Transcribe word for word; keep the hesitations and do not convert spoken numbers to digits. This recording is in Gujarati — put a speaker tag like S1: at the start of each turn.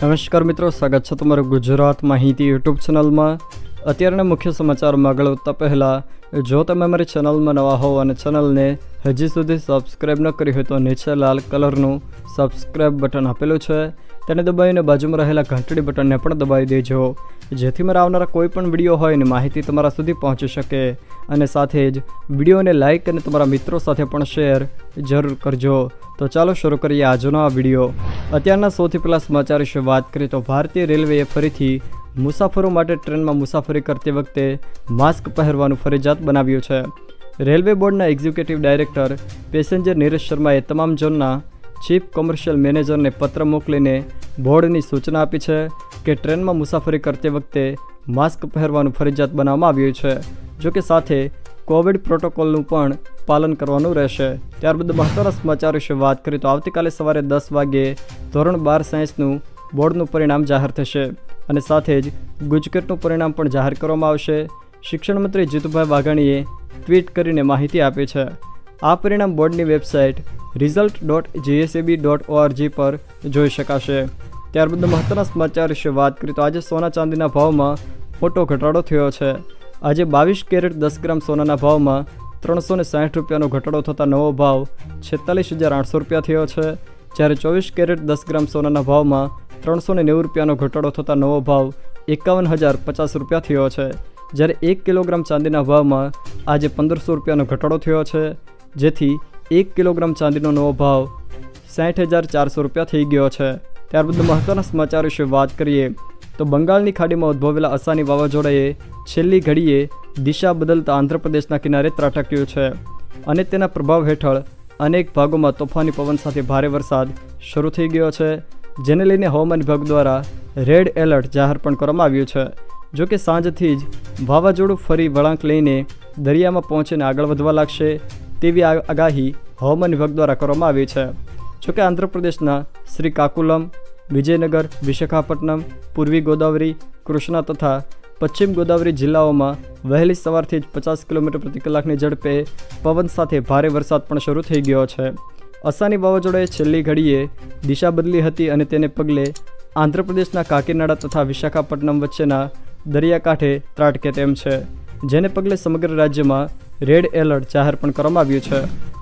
S1: નમસ્કાર મિત્રો, સ્વાગત છે તમારું ગુજરાત માહિતી યુટ્યુબ ચેનલમાં। અત્યારના મુખ્ય સમાચારમાં આગળ વધતા પહેલાં જો તમે અમારી ચેનલમાં નવા હો અને ચેનલને હજી સુધી સબસ્ક્રાઈબ ન કરી હોય તો નીચે લાલ કલરનું સબસ્ક્રાઈબ બટન આપેલું છે, તેને દબાવીને બાજુમાં રહેલા ઘંટડી બટનને પણ દબાવી દેજો, જેથી મારા આવનારા કોઈ પણ વિડીયો હોય એની માહિતી તમારા સુધી પહોંચી શકે। અને સાથે જ વિડીયોને લાઇક અને તમારા મિત્રો સાથે પણ શેર જરૂર કરજો। તો ચાલો શરૂ કરીએ આજનો આ વિડીયો। અત્યારના સૌથી પહેલાં સમાચાર વિશે વાત કરીએ તો ભારતીય રેલવેએ ફરીથી મુસાફરો માટે ટ્રેનમાં મુસાફરી કરતી વખતે માસ્ક પહેરવાનું ફરજિયાત બનાવ્યું છે। રેલવે બોર્ડના એક્ઝિક્યુટિવ ડાયરેક્ટર પેસેન્જર નીરજ શર્માએ તમામ ઝોનના ચીફ કોમર્શિયલ મેનેજરને પત્ર મોકલીને બોર્ડની સૂચના આપી છે કે ટ્રેનમાં મુસાફરી કરતી વખતે માસ્ક પહેરવાનું ફરજિયાત બનાવવામાં આવ્યું છે, જો કે સાથે કોવિડ પ્રોટોકોલનું પણ પાલન કરવાનું રહેશે। ત્યારબાદ મહત્વના સમાચાર વિશે વાત કરીએ તો આવતીકાલે સવારે દસ વાગ્યે ધોરણ બાર સાયન્સનું બોર્ડનું પરિણામ જાહેર થશે અને સાથે જ ગુજકેટનું પરિણામ પણ જાહેર કરવામાં આવશે। શિક્ષણ મંત્રી જીતુભાઈ વાઘાણીએ ટ્વીટ કરીને માહિતી આપી છે। આ પરિણામ બોર્ડની website result dot GSEB dot ORG પર જોઈ શકાશે। ત્યારબાદ મહત્વના સમાચાર વિશે વાત કરીએ તો આજે સોના ચાંદીના ભાવમાં મોટો ઘટાડો થયો છે। આજે બાવીસ કેરેટ દસ ગ્રામ સોનાના ભાવમાં ત્રણસો ને સાઠ રૂપિયાનો ઘટાડો થતાં નવો ભાવ છેતાલીસ હજાર આઠસો રૂપિયા થયો છે, જ્યારે ચોવીસ કેરેટ દસ ગ્રામ સોનાના ભાવમાં ત્રણસો ને નેવું રૂપિયાનો ઘટાડો થતાં નવો ભાવ એકાવન હજાર પચાસ રૂપિયા થયો છે, જ્યારે એક કિલોગ્રામ ચાંદીના ભાવમાં આજે પંદરસો રૂપિયાનો ઘટાડો થયો છે, જેથી એક કિલોગ્રામ ચાંદીનો નવો ભાવ સાઠ હજાર ચારસો રૂપિયા થઈ ગયો છે। ત્યારબાદ મહત્વના સમાચાર વિશે વાત કરીએ તો બંગાળની ખાડીમાં ઉદ્ભવેલા અસાની વાવાઝોડાએ છેલ્લી ઘડીએ દિશા બદલતા આંધ્રપ્રદેશના કિનારે ત્રાટક્યું છે અને તેના પ્રભાવ હેઠળ અનેક ભાગોમાં તોફાની પવન સાથે ભારે વરસાદ શરૂ થઈ ગયો છે, જેને લઈને હવામાન વિભાગ દ્વારા રેડ એલર્ટ જાહેર પણ કરવામાં આવ્યું છે। જો કે સાંજથી જ વાવાઝોડું ફરી વળાંક લઈને દરિયામાં પહોંચીને આગળ વધવા લાગશે તેવી આગાહી હવામાન વિભાગ દ્વારા કરવામાં આવી છે। જોકે આંધ્રપ્રદેશના શ્રીકાકુલમ, વિજયનગર, વિશાખાપટ્ટનમ, પૂર્વી ગોદાવરી, કૃષ્ણા તથા પશ્ચિમ ગોદાવરી જિલ્લાઓમાં વહેલી સવારથી જ પચાસ કિલોમીટર પ્રતિ કલાકની ઝડપે પવન સાથે ભારે વરસાદ પણ શરૂ થઈ ગયો છે। અસાની વાવાઝોડાએ છેલ્લી ઘડીએ દિશા બદલી હતી અને તેને પગલે આંધ્રપ્રદેશના કાકીનાડા તથા વિશાખાપટ્ટનમ વચ્ચેના દરિયાકાંઠે ત્રાટકે તેમ છે, જેને પગલે સમગ્ર રાજ્યમાં રેડ એલર્ટ જાહેર પણ કરવામાં આવ્યું છે।